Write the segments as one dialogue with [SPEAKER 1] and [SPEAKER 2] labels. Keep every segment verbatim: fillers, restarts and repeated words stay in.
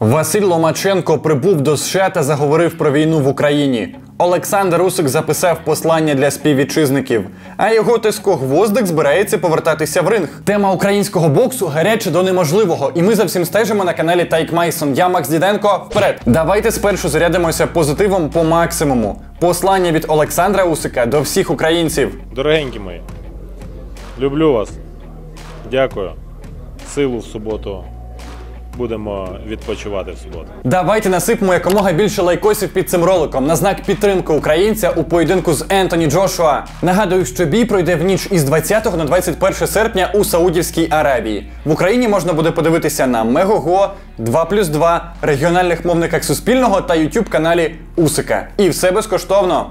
[SPEAKER 1] Василь Ломаченко прибув до США та заговорив про війну в Україні. Олександр Усик записав послання для співвітчизників, а його тезко Гвоздик збирається повертатися в ринг. Тема українського боксу гаряча до неможливого, і ми за всім стежимо на каналі Тайк Майсон. Я Макс Діденко. Вперед! Давайте спершу зарядимося позитивом по максимуму. Послання від Олександра Усика до всіх українців.
[SPEAKER 2] Дорогенькі мої, люблю вас. Дякую. Силу в суботу. Будемо відпочивати в суботу.
[SPEAKER 1] Давайте насипемо якомога більше лайкосів під цим роликом на знак підтримки українця у поєдинку з Ентоні Джошуа. Нагадую, що бій пройде в ніч із двадцятого на двадцять перше серпня у Саудівській Аравії. В Україні можна буде подивитися на Мегого, два плюс два, регіональних мовниках Суспільного та ютуб-каналі Усика. І все безкоштовно.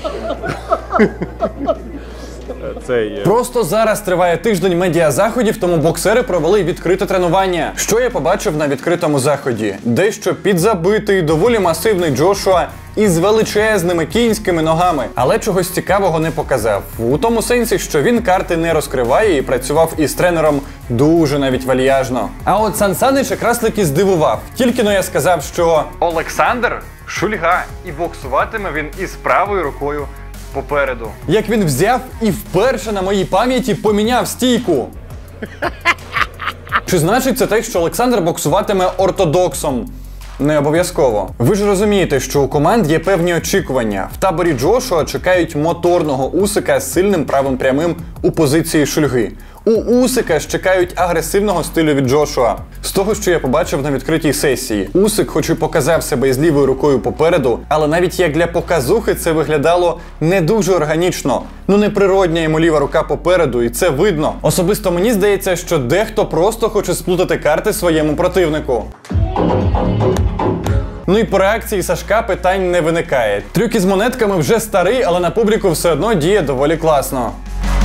[SPEAKER 2] Цей...
[SPEAKER 1] Просто зараз триває тиждень медіазаходів, тому боксери провели відкрите тренування. Що я побачив на відкритому заході? Дещо підзабитий, доволі масивний Джошуа із величезними кінськими ногами. Але чогось цікавого не показав. У тому сенсі, що він карти не розкриває і працював із тренером дуже навіть вальяжно. А от Сан Санич якраз таки здивував. Тільки-но я сказав, що Олександр шульга, і боксуватиме він із правою рукою попереду. Як він взяв і вперше на моїй пам'яті поміняв стійку. Чи значить це те, що Олександр боксуватиме ортодоксом? Не обов'язково. Ви ж розумієте, що у команд є певні очікування. В таборі Джошуа чекають моторного Усика з сильним правим прямим у позиції шульги. У Усика ж чекають агресивного стилю від Джошуа. З того, що я побачив на відкритій сесії, Усик хоч і показав себе із лівою рукою попереду, але навіть як для показухи це виглядало не дуже органічно. Ну неприродня йому ліва рука попереду, і це видно. Особисто мені здається, що дехто просто хоче сплутати карти своєму противнику. Ну і по реакції Сашка питань не виникає. Трюк із монетками вже старий, але на публіку все одно діє доволі класно.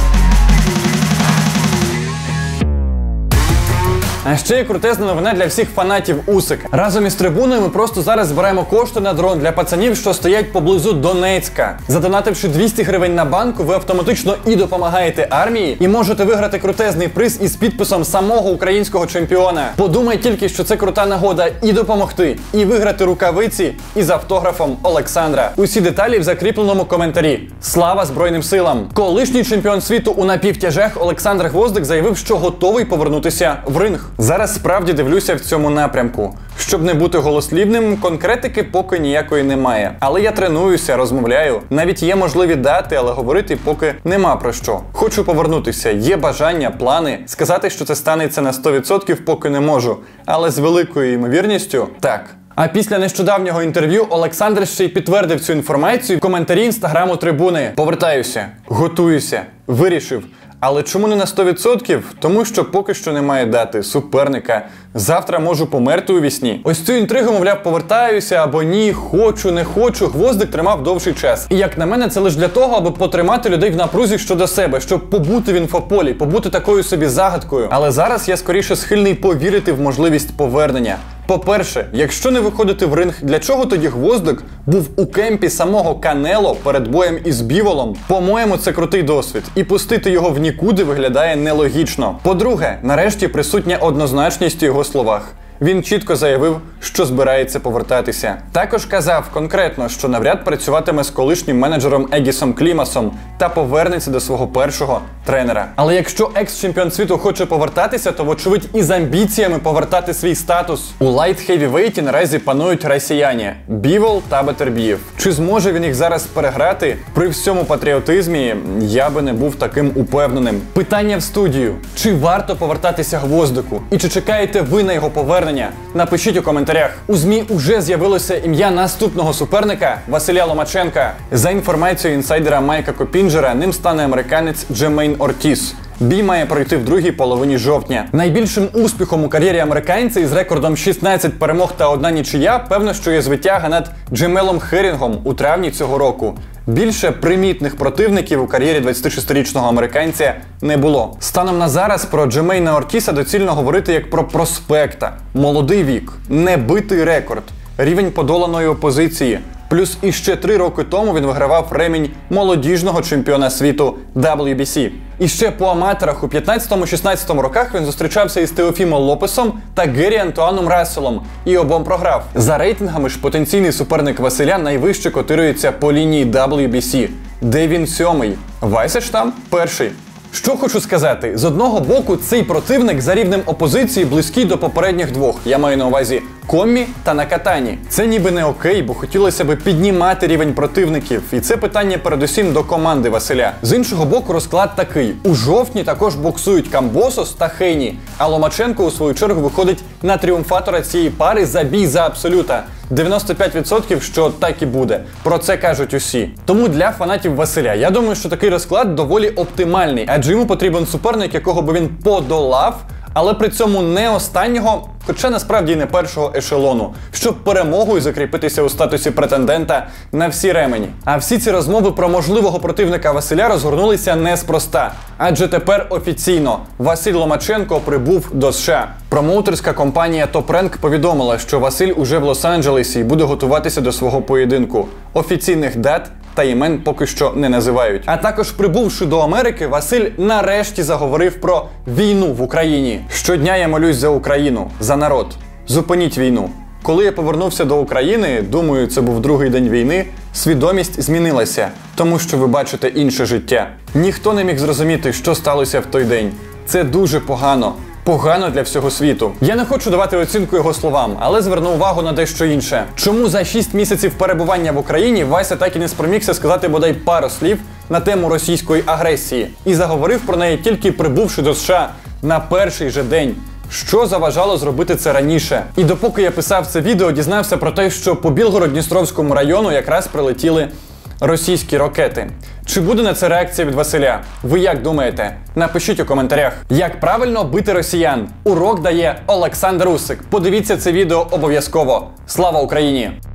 [SPEAKER 1] А ще є крутезна новина для всіх фанатів Усика. Разом із трибуною ми просто зараз збираємо кошти на дрон для пацанів, що стоять поблизу Донецька. Задонативши двісті гривень на банку, ви автоматично і допомагаєте армії, і можете виграти крутезний приз із підписом самого українського чемпіона. Подумай тільки, що це крута нагода і допомогти, і виграти рукавиці із автографом Олександра. Усі деталі в закріпленому коментарі. Слава Збройним силам! Колишній чемпіон світу у напівтяжах Олександр Гвоздик заявив, що готовий повернутися в ринг. Зараз справді дивлюся в цьому напрямку. Щоб не бути голослівним, конкретики поки ніякої немає. Але я тренуюся, розмовляю. Навіть є можливі дати, але говорити поки нема про що. Хочу повернутися, є бажання, плани. Сказати, що це станеться на сто відсотків поки не можу. Але з великою ймовірністю – так. А після нещодавнього інтерв'ю Олександр ще й підтвердив цю інформацію в коментарі інстаграму трибуни. Повертаюся, готуюся, вирішив. Але чому не на сто відсотків? Тому що поки що немає дати, суперника. Завтра можу померти у вісні. Ось цю інтригу, мовляв, повертаюся або ні, хочу, не хочу, Гвоздик тримав довший час. І як на мене, це лише для того, аби потримати людей в напрузі щодо себе, щоб побути в інфополі, побути такою собі загадкою. Але зараз я скоріше схильний повірити в можливість повернення. По-перше, якщо не виходити в ринг, для чого тоді Гвоздик був у кемпі самого Канело перед боєм із Біволом? По-моєму, це крутий досвід. І пустити його в нікуди виглядає нелогічно. По-друге, нарешті присутня однозначність у його словах. Він чітко заявив, що збирається повертатися. Також казав конкретно, що навряд працюватиме з колишнім менеджером Егісом Клімасом та повернеться до свого першого тренера. Але якщо екс-чемпіон світу хоче повертатися, то вочевидь і з амбіціями повертати свій статус. У лайт-хевівейті наразі панують росіяни – Бівол та Бетербієв. Чи зможе він їх зараз переграти? При всьому патріотизмі я би не був таким упевненим. Питання в студію. Чи варто повертатися Гвоздику? І чи чекаєте ви на його повернення? Напишіть у коментарях. У ЗМІ уже з'явилося ім'я наступного суперника Василя Ломаченка. За інформацією інсайдера Майка Копінджера, ним стане американець Джермейн Ортіс. Бій має пройти в другій половині жовтня. Найбільшим успіхом у кар'єрі американця із рекордом шістнадцять перемог та одна нічия, певно, що є звитяга над Джемелом Херінгом у травні цього року. Більше примітних противників у кар'єрі двадцятишестирічного американця не було. Станом на зараз про Джермейна Ортіса доцільно говорити як про проспекта. Молодий вік, небитий рекорд, рівень подоланої опозиції. Плюс іще три роки тому він вигравав ремінь молодіжного чемпіона світу дабл ю бі сі. І ще по аматорах у п'ятнадцятому-шістнадцятому роках він зустрічався із Теофімо Лопесом та Гері Антуаном Расселом і обом програв. За рейтингами ж потенційний суперник Василя найвище котирується по лінії дабл ю бі сі, де він сьомий. Вайса ж там перший. Що хочу сказати, з одного боку цей противник за рівнем опозиції близький до попередніх двох, я маю на увазі Коммі та Накатані. Це ніби не окей, бо хотілося б піднімати рівень противників, і це питання передусім до команди Василя. З іншого боку розклад такий, у жовтні також боксують Камбосос та Хейні, а Ломаченко у свою чергу виходить на тріумфатора цієї пари за бій за абсолюта. дев'яносто п'ять відсотків, що так і буде. Про це кажуть усі. Тому для фанатів Василя, я думаю, що такий розклад доволі оптимальний, адже йому потрібен суперник, якого би він подолав, але при цьому не останнього, хоча насправді не першого ешелону, щоб перемогою закріпитися у статусі претендента на всі ремені. А всі ці розмови про можливого противника Василя розгорнулися неспроста. Адже тепер офіційно Василь Ломаченко прибув до США. Промоутерська компанія Top Rank повідомила, що Василь уже в Лос-Анджелесі і буде готуватися до свого поєдинку. Офіційних дат та імен поки що не називають. А також прибувши до Америки, Василь нарешті заговорив про війну в Україні. Щодня я молюсь за Україну, за народ. Зупиніть війну. Коли я повернувся до України, думаю, це був другий день війни, свідомість змінилася, тому що ви бачите інше життя. Ніхто не міг зрозуміти, що сталося в той день. Це дуже погано. Погано для всього світу. Я не хочу давати оцінку його словам, але зверну увагу на дещо інше. Чому за шість місяців перебування в Україні Вася так і не спромігся сказати бодай пару слів на тему російської агресії? І заговорив про неї тільки прибувши до США на перший же день. Що заважало зробити це раніше? І допоки я писав це відео, дізнався про те, що по Білгород-Дністровському району якраз прилетіли російські ракети. Чи буде на це реакція від Василя? Ви як думаєте? Напишіть у коментарях. Як правильно бити росіян? Урок дає Олександр Усик. Подивіться це відео обов'язково. Слава Україні!